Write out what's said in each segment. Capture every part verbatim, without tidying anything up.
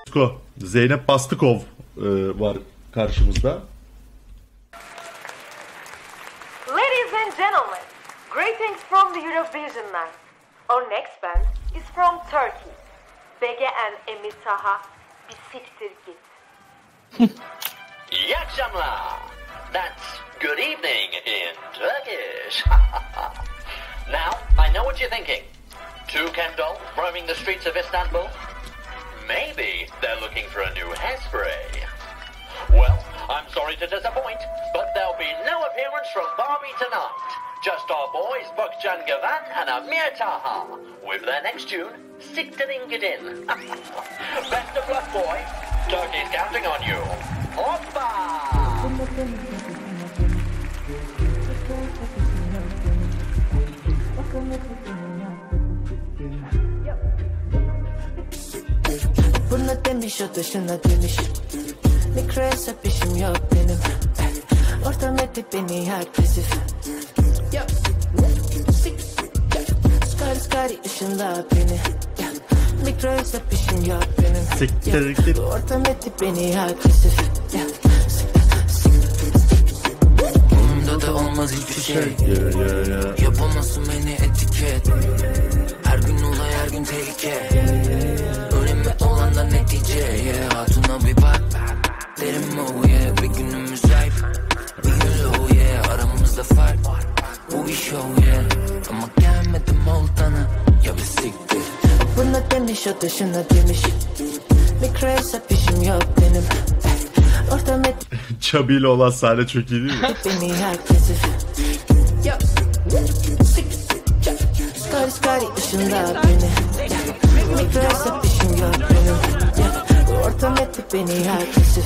Zeynep Bastıkov e, var karşımızda. Ladies and gentlemen, greetings from the Eurovision night. Our next band is from Turkey. Bege and Emir Taha, bir siktir git. İyi akşamlar. That's good evening in Turkish. Now, I know what you're thinking. Two Ken dolls roaming the streets of Istanbul? Maybe they're looking for a new hairspray. Well, I'm sorry to disappoint, but there'll be no appearance from Barbie tonight. Just our boys Bakcan Gavan and Amir Taha with their next tune, Siktirin Gidin. Best of luck, boy. Turkey's counting on you. Hoppa! Buna demiş o dışına demiş. Mikroya sapışım yok benim. Ortam etti beni agresif. Skari skari ışınla beni. Mikroya sapışım yok benim. Siktir git. Ortam etti beni agresif. Umumda da olmaz hiçbir şey. Yapamazsın beni etiket. Her gün olay her gün tehlike. Önemli olan da netice. Yeah, hatuna bir bak. Derim oh yeah. Bir günümüz ayıp. Bir gün low yeah. Aramızda fark. Bu bir show yeah. Ama gelmedim oltana. Ya bir siktir. Buna demiş o dışına demiş. Mikroya sapışım yok benim. Ortam etti Çabi ile olan sahne çok iyi değil mi? beni agresif. Skari skari ışınla beni. Mikroya sapışım yok benim. Ortam etti beni agresif.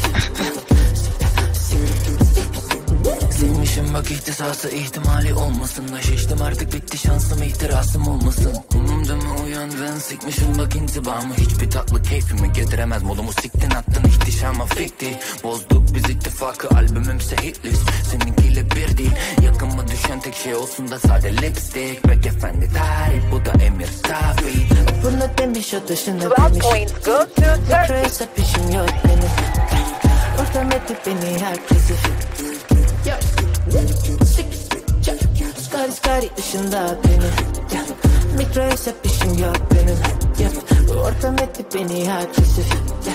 Sevmişim bak ihtisası ihtimali olmasın da şiştim artık bitti şansım ihtirasım olmasın. Umumda mı uyandın sikmişim bak intibamı. Hiçbir tatlı keyfimi getiremez modumu siktin attın ihtişama fikti. Bozduk biz ittifakı albümümse hitlist. Seninkiyle bir değil yakınma düşen tek şey olsun da sade lipstick. Bek efendi tarih bu da emir tabi. Bunu demiş o dışına twelve demiş. points go to Turkey. Mikroya sapışım yok benim. Ortam etti beni agresif. Skari skari ışınla beni. Mikroya sapışım yok benim. Ortam etti beni agresif.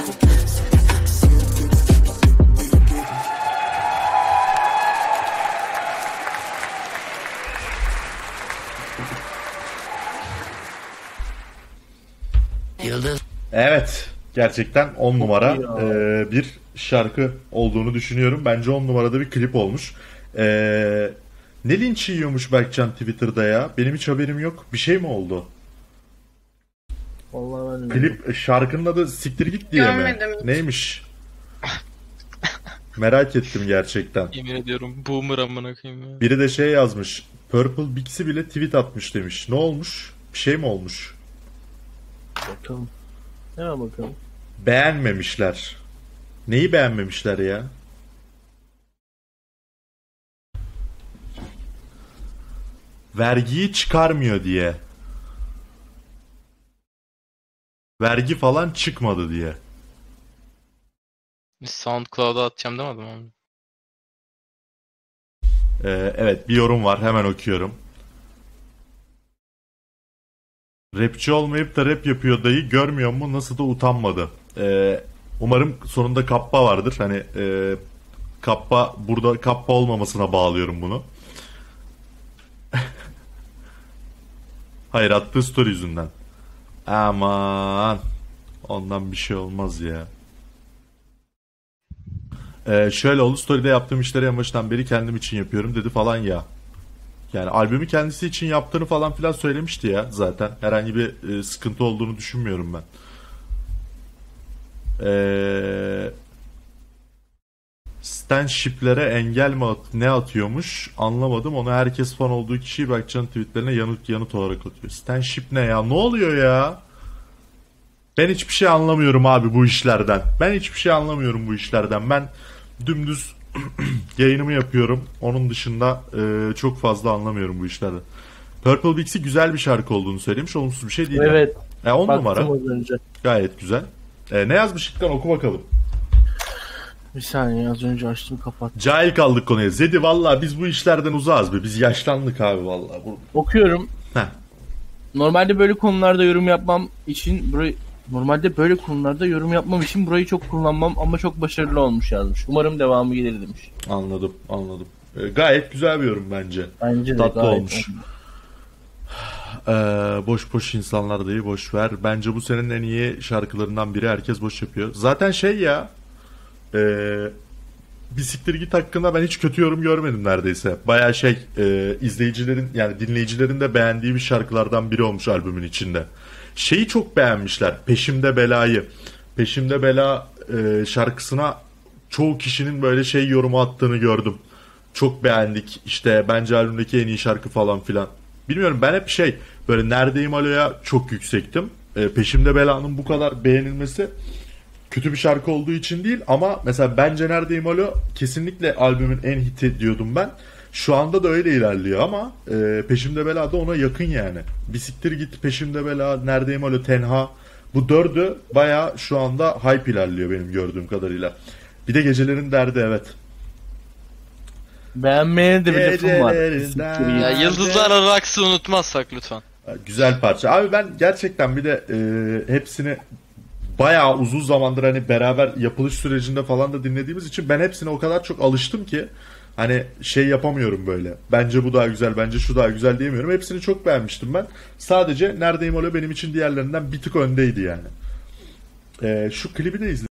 Yıldız Evet. Gerçekten on numara e, bir şarkı olduğunu düşünüyorum. Bence on numarada bir klip olmuş. E, ne linç yiyormuş Berkcan Twitter'da ya? Benim hiç haberim yok. Bir şey mi oldu? Vallahi ben Klip şarkının adı Siktir Git diye Görmedim mi? hiç. Neymiş? Merak ettim gerçekten. Yemin ediyorum boomer amına koyayım ya. Biri de şey yazmış. Purple Bix'i bile tweet atmış demiş. Ne olmuş? Bir şey mi olmuş? bakalım. Hemen bakalım. Beğenmemişler. Neyi beğenmemişler ya? Vergiyi çıkarmıyor diye. Vergi falan çıkmadı diye. SoundCloud'a atacağım demedim abi. Ee, evet bir yorum var hemen okuyorum. Rapçi olmayıp da rap yapıyor dayı görmüyor mu nasıl da utanmadı. Ee, umarım sonunda kappa vardır. Hani e, kappa burada kappa olmamasına bağlıyorum bunu. Hayır attığı story yüzünden. Aman ondan bir şey olmaz ya. Ee, şöyle oldu story'de yaptığım işleri en baştan beri kendim için yapıyorum dedi falan ya. Yani albümü kendisi için yaptığını falan filan söylemişti ya zaten. Herhangi bir e, sıkıntı olduğunu düşünmüyorum ben. Eee Stanship'lere engel mi at ne atıyormuş anlamadım. Onu herkes fan olduğu kişiyi Berkcan'ın tweetlerine yanıt yanıt olarak atıyor. Stanship ne ya? Ne oluyor ya? Ben hiçbir şey anlamıyorum abi bu işlerden. Ben hiçbir şey anlamıyorum bu işlerden. Ben dümdüz yayınımı yapıyorum. Onun dışında e, çok fazla anlamıyorum bu işlerden. Purple Bix'i güzel bir şarkı olduğunu söylemiş. Olumsuz bir şey değil. Evet. Yani. E, on Baktım numara. az önce. Gayet güzel. Ee, ne yazmış İlkan, oku bakalım. Bir saniye, az önce açtım kapat. Cahil kaldık konuya. Zedi valla biz bu işlerden uzağız be. Biz yaşlandık abi valla. Okuyorum. Heh. Normalde böyle konularda yorum yapmam için burayı normalde böyle konularda yorum yapmam için burayı çok kullanmam ama çok başarılı olmuş yazmış. Umarım devamı gelir demiş. Anladım, anladım. Ee, gayet güzel bir yorum bence. Bence de tatlı gayet olmuş. Ee, boş boş insanlar değil, boş ver. Bence bu senin en iyi şarkılarından biri. Herkes boş yapıyor. Zaten şey ya, e, bir siktir git hakkında ben hiç kötü yorum görmedim neredeyse. Baya şey, e, izleyicilerin yani dinleyicilerin de beğendiği bir şarkılardan biri olmuş albümün içinde. Şeyi çok beğenmişler. Peşimde Bela'yı. Peşimde Bela e, şarkısına çoğu kişinin böyle şey yorumu attığını gördüm. Çok beğendik. İşte bence albümdeki en iyi şarkı falan filan. Bilmiyorum, ben hep şey böyle Neredeyim Alo'ya çok yüksektim. E, Peşimde Bela'nın bu kadar beğenilmesi kötü bir şarkı olduğu için değil ama mesela bence Neredeyim Alo kesinlikle albümün en hiti diyordum ben. Şu anda da öyle ilerliyor ama e, Peşimde Bela da ona yakın yani. Bisiktir git, Peşimde Bela, Neredeyim Alo, Tenha. Bu dördü baya şu anda hype ilerliyor benim gördüğüm kadarıyla. Bir de Gecelerin Derdi, evet. Beğenmeye de bir lafım var. Gecelerin Ya Yıldızlar Araks'ı unutmazsak lütfen. Güzel parça. Abi ben gerçekten bir de e, hepsini bayağı uzun zamandır hani beraber yapılış sürecinde falan da dinlediğimiz için ben hepsine o kadar çok alıştım ki hani şey yapamıyorum böyle. Bence bu daha güzel, bence şu daha güzel diyemiyorum. Hepsini çok beğenmiştim ben. Sadece Neredeyim Alo benim için diğerlerinden bir tık öndeydi yani. E, şu klibi de izledim.